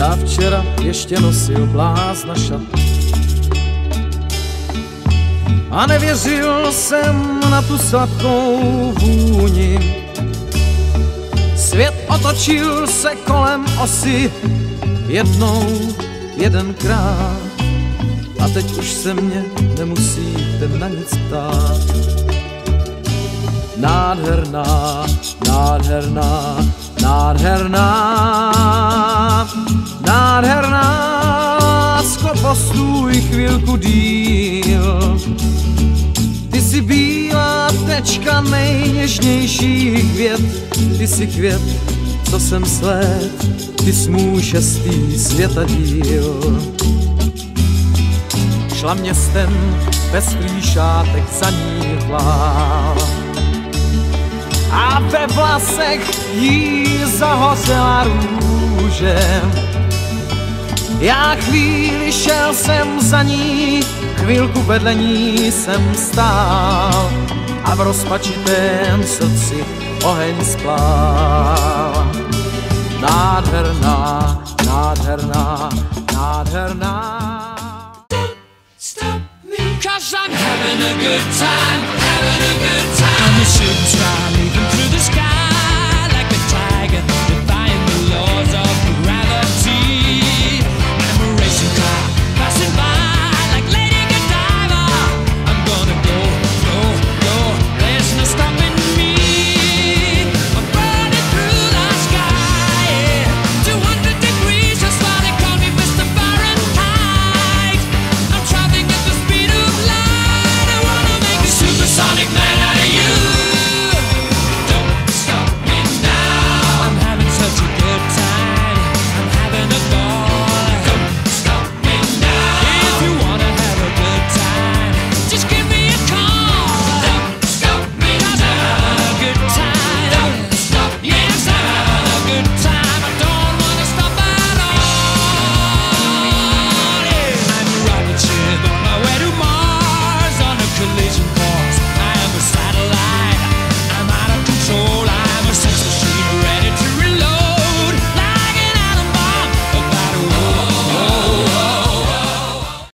Já včera ještě nosil blázna šat a nevěřil jsem na tu sladkou vůni. Svět otočil se kolem osy jednou, jedenkrát a teď už se mě nemusíte na nic ptát. Nádherná, nádherná, nádherná, nádherná, lásko, postůj chvilku díl. Ty jsi bílá tečka nejněžnějších květ, ty jsi květ, co jsem sled, ty jsi můj šestý světadíl. Šla městem pestrý šátek za ní hlál a ve vlasech jí zahořela růže. Já chvíli šel jsem za ní, chvilku vedle ní jsem stál a v rozpačitém srdci oheň splál. Nádherná, nádherná, nádherná. Stop me, 'cause I'm having a good time.